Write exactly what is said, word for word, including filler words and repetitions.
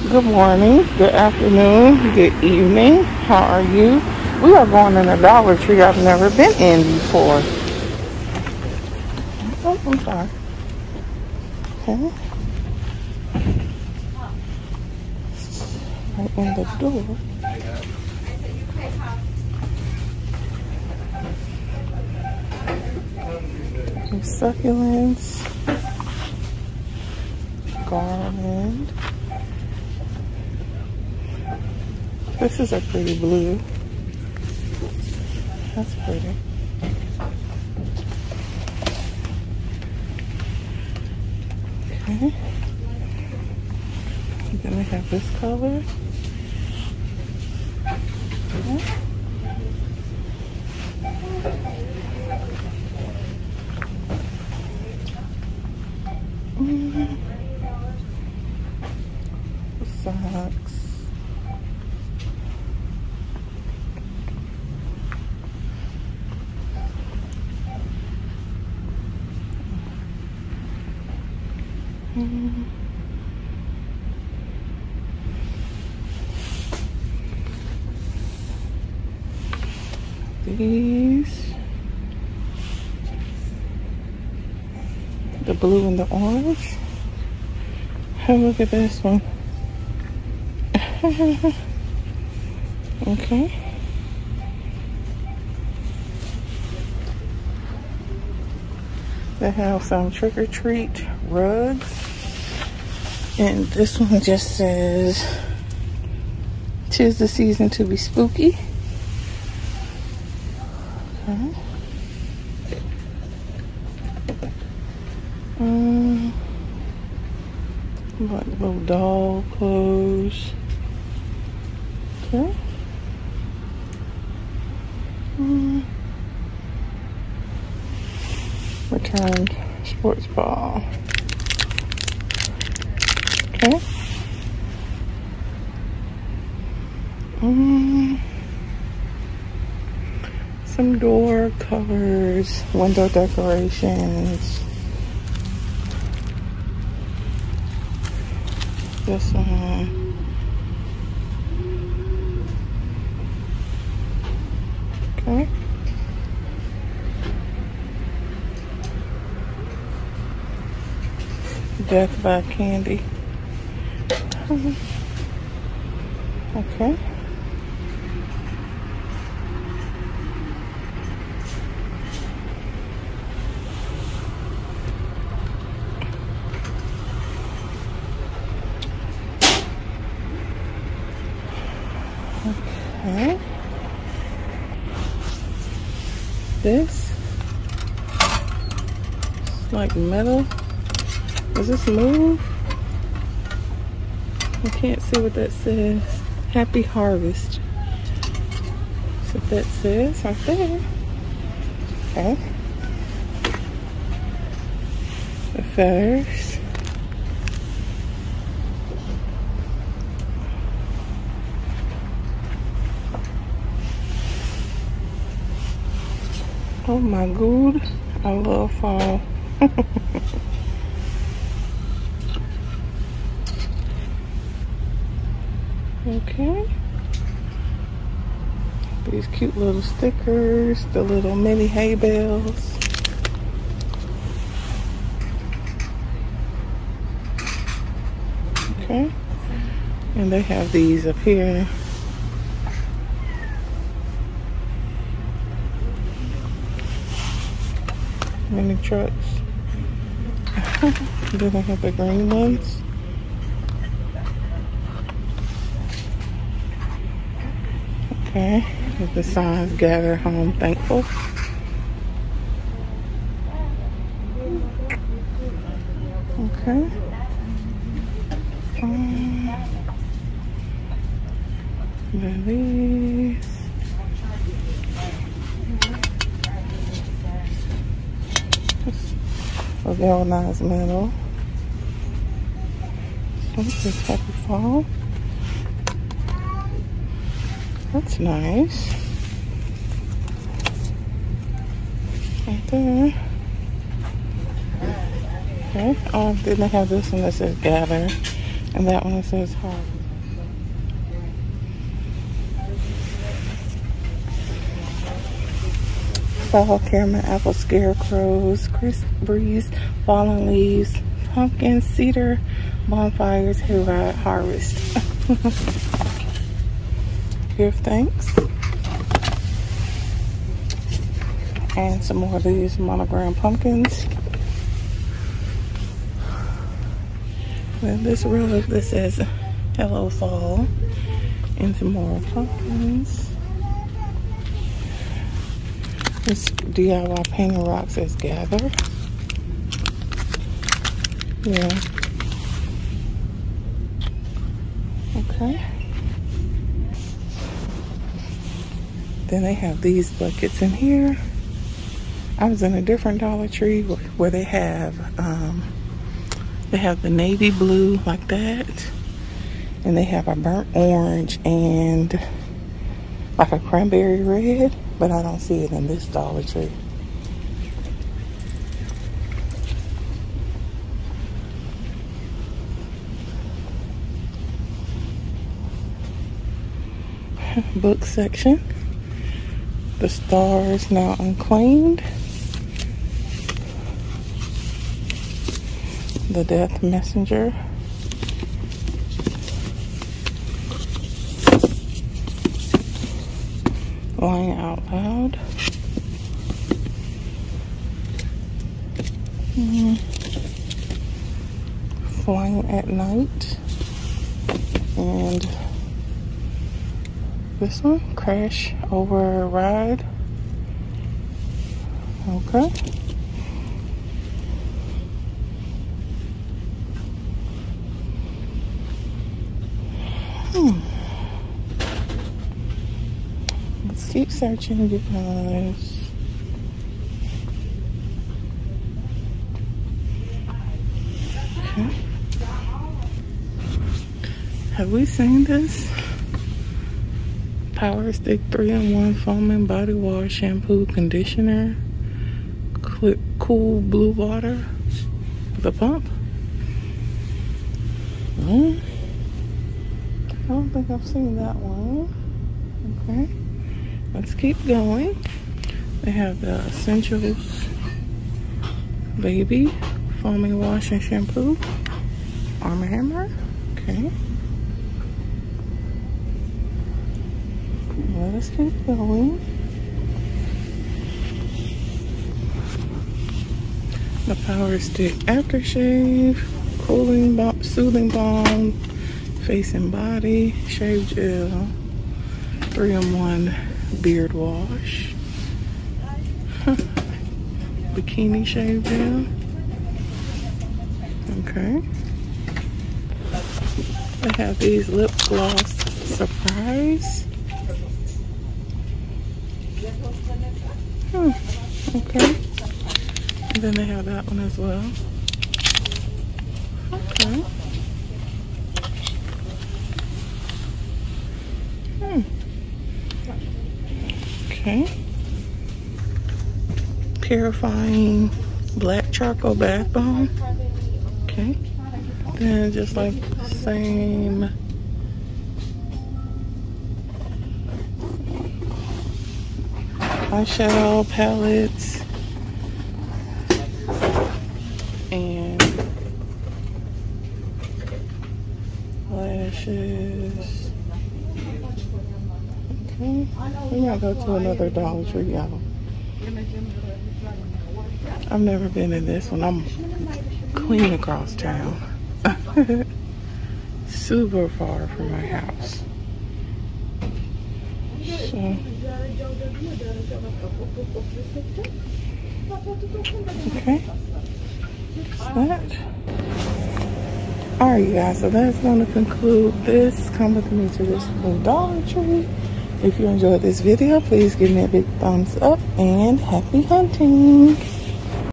Good morning, good afternoon, good evening. How are you? We are going in a Dollar Tree I've never been in before. Oh, I'm sorry. Okay. Right in the door. Succulents. Garland. This is a pretty blue. That's pretty. Okay. Then we have this color. Okay. Mm. Socks. Mm. These, the blue and the orange. Oh, look at this one. Okay. They have some trick or treat rugs. And this one just says, "'Tis the season to be spooky." Okay. Um, like little doll clothes. Okay. Um, returned sports ball. Okay. Um, some door covers, window decorations. This one. Okay. Death by Candy. Okay. Okay. This is like metal. Does this move? I can't see what that says. Happy Harvest. That's what that says right there. Okay. The feathers. Oh my god, I love fall. Okay. These cute little stickers, the little mini hay bales. Okay. And they have these up here. Mini trucks. Then they have the green ones. Okay, with the signs, gather home thankful. Okay. Um, then these. A galvanized metal. This is Happy Fall. That's nice. Right there. Okay. Oh, then they have this one that says gather. And that one says hard. Fall caramel apple scarecrows, crisp breeze, fallen leaves, pumpkin, cedar, bonfires, hayride, harvest. Give thanks. And some more of these monogram pumpkins. And this rug that says hello fall. And some more pumpkins. This D I Y painting rock says gather. Yeah. Okay. Then they have these buckets in here. I was in a different Dollar Tree where they have um, they have the navy blue like that, and they have a burnt orange and like a cranberry red, but I don't see it in this Dollar Tree. Book section. The Stars Now Unclaimed. The Death Messenger. Lying Out Loud. Mm. Flying at Night. And this one, Crash Over Ride. Okay. Hmm. Let's keep searching, you guys. Okay. Have we seen this? Power Stick three in one foaming body wash, shampoo, conditioner, Cl cool blue water, the pump. Mm. I don't think I've seen that one. Okay, let's keep going. They have the Essentials Baby foaming wash and shampoo, Arm and Hammer. Okay. Let us keep going. The Power Stick Aftershave, Cooling Balm, Soothing Balm, Face and Body, Shave Gel, three in one Beard Wash, Bikini Shave Gel. Okay. They have these Lip Gloss Surprise. Hmm, okay. And then they have that one as well. Okay. Hmm. Okay. Purifying Black Charcoal Bath Bomb. Okay. Then just like the same eyeshadow palettes and lashes. Okay, we might go to another Dollar Tree, y'all. I've never been in this one. I'm clean across town. Super far from my house. So, okay, that's that. Alright, you guys, so that's going to conclude this. Come with me to this little Dollar Tree. If you enjoyed this video, please give me a big thumbs up and happy hunting.